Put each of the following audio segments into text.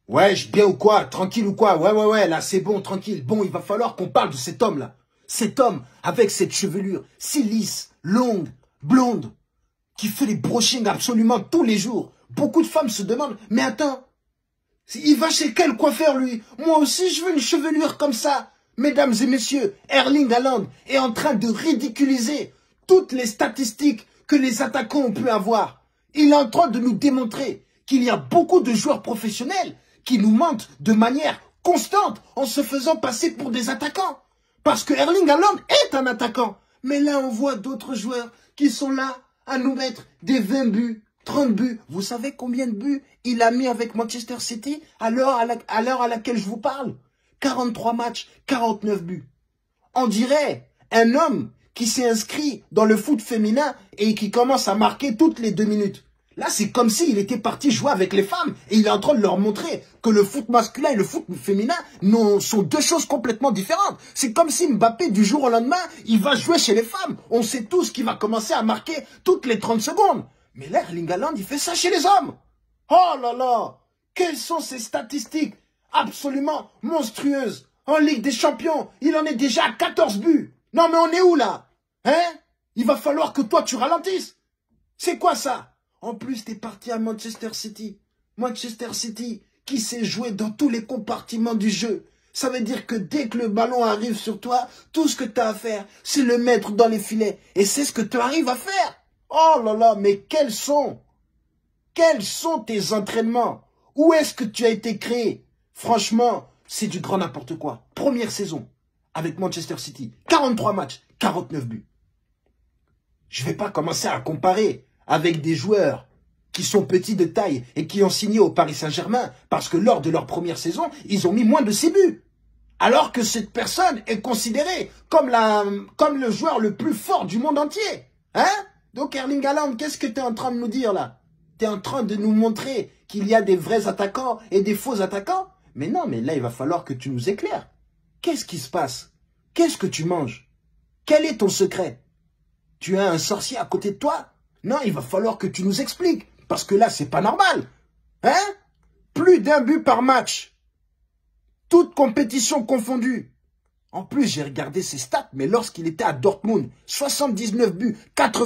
Ouais, bien ou quoi? Tranquille ou quoi? Ouais, là, c'est bon, tranquille. Bon, il va falloir qu'on parle de cet homme-là. Cet homme, avec cette chevelure si lisse, longue, blonde, qui fait les brushings absolument tous les jours. Beaucoup de femmes se demandent, mais attends, il va chez quel coiffeur, lui? Moi aussi, je veux une chevelure comme ça. Mesdames et messieurs, Erling Haaland est en train de ridiculiser toutes les statistiques que les attaquants ont pu avoir. Il est en train de nous démontrer qu'il y a beaucoup de joueurs professionnels qui nous mentent de manière constante en se faisant passer pour des attaquants. Parce que Erling Haaland est un attaquant. Mais là, on voit d'autres joueurs qui sont là à nous mettre des 20 buts, 30 buts. Vous savez combien de buts il a mis avec Manchester City à l'heure à laquelle je vous parle? 43 matchs, 49 buts. On dirait un homme qui s'est inscrit dans le foot féminin et qui commence à marquer toutes les 2 minutes. Là, c'est comme s'il était parti jouer avec les femmes et il est en train de leur montrer que le foot masculin et le foot féminin sont deux choses complètement différentes. C'est comme si Mbappé, du jour au lendemain, il va jouer chez les femmes. On sait tous qu'il va commencer à marquer toutes les 30 secondes. Mais là, Erling Haaland, il fait ça chez les hommes. Oh là là! Quelles sont ces statistiques absolument monstrueuses? En Ligue des Champions, il en est déjà à 14 buts. Non mais on est où là? Hein? Il va falloir que toi tu ralentisses. C'est quoi ça? En plus, t'es parti à Manchester City. Manchester City, qui sait jouer dans tous les compartiments du jeu. Ça veut dire que dès que le ballon arrive sur toi, tout ce que tu as à faire, c'est le mettre dans les filets. Et c'est ce que tu arrives à faire. Oh là là, mais quels sont tes entraînements? Où est-ce que tu as été créé? Franchement, c'est du grand n'importe quoi. Première saison avec Manchester City. 43 matchs, 49 buts. Je ne vais pas commencer à comparer avec des joueurs qui sont petits de taille et qui ont signé au Paris Saint-Germain parce que lors de leur première saison, ils ont mis moins de 6 buts. Alors que cette personne est considérée comme le joueur le plus fort du monde entier. Hein? Donc Erling Haaland, qu'est-ce que tu es en train de nous dire là? Tu es en train de nous montrer qu'il y a des vrais attaquants et des faux attaquants? Mais non, mais là, il va falloir que tu nous éclaires. Qu'est-ce qui se passe? Qu'est-ce que tu manges? Quel est ton secret? Tu as un sorcier à côté de toi? Non, il va falloir que tu nous expliques. Parce que là, c'est pas normal. Hein? Plus d'un but par match. Toute compétition confondue. En plus, j'ai regardé ses stats, mais lorsqu'il était à Dortmund, 79 buts,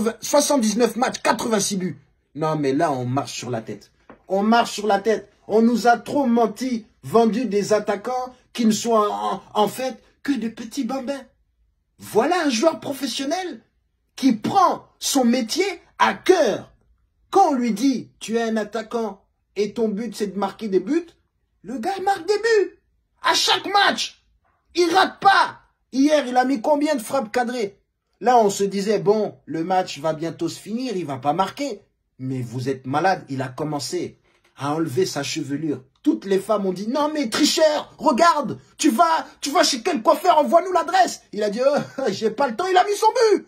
79 matchs, 86 buts. Non, mais là, on marche sur la tête. On marche sur la tête. On nous a trop menti, vendu des attaquants qui ne sont en fait que de petits bambins. Voilà un joueur professionnel qui prend son métier à cœur. Quand on lui dit, tu es un attaquant et ton but c'est de marquer des buts, le gars marque des buts. À chaque match. Il rate pas. Hier, il a mis combien de frappes cadrées? Là, on se disait, bon, le match va bientôt se finir, il va pas marquer. Mais vous êtes malade, il a commencé à enlever sa chevelure. Toutes les femmes ont dit, non mais tricheur, regarde, tu vas chez quel coiffeur, envoie-nous l'adresse. Il a dit, oh, j'ai pas le temps, il a mis son but.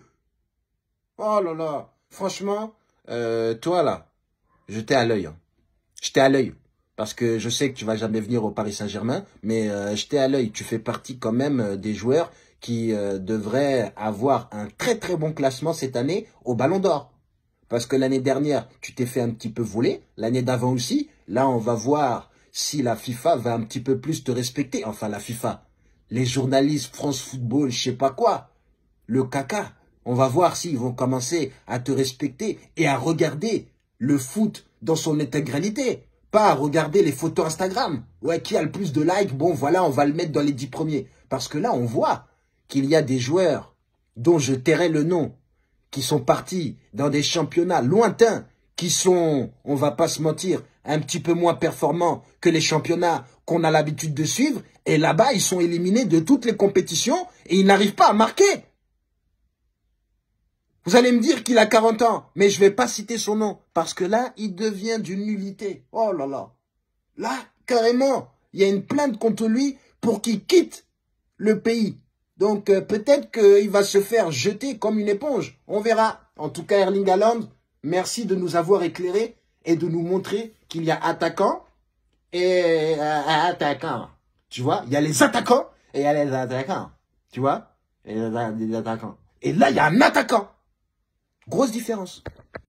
Oh là là, franchement, toi là, j'étais à l'œil. Hein. J'étais à l'œil. Parce que je sais que tu vas jamais venir au Paris Saint-Germain, mais j'étais à l'œil. Tu fais partie quand même des joueurs qui devraient avoir un très très bon classement cette année au Ballon d'Or. Parce que l'année dernière, tu t'es fait un petit peu voler. L'année d'avant aussi. Là, on va voir si la FIFA va un petit peu plus te respecter. Enfin, la FIFA. Les journalistes, France Football, je sais pas quoi. Le caca. On va voir s'ils vont commencer à te respecter et à regarder le foot dans son intégralité. Pas à regarder les photos Instagram. Ouais, qui a le plus de likes? Bon, voilà, on va le mettre dans les 10 premiers. Parce que là, on voit qu'il y a des joueurs dont je tairai le nom, qui sont partis dans des championnats lointains, qui sont, on va pas se mentir, un petit peu moins performants que les championnats qu'on a l'habitude de suivre. Et là-bas, ils sont éliminés de toutes les compétitions et ils n'arrivent pas à marquer. Vous allez me dire qu'il a 40 ans, mais je vais pas citer son nom, parce que là, il devient d'une nullité. Oh là là. Là, carrément, il y a une plainte contre lui pour qu'il quitte le pays. Donc, peut-être qu'il va se faire jeter comme une éponge. On verra. En tout cas, Erling Haaland, merci de nous avoir éclairés et de nous montrer qu'il y a attaquants et attaquants. Tu vois, il y a les attaquants et il y a les attaquants. Tu vois, et les attaquants. Et là, il y a un attaquant. Grosse différence.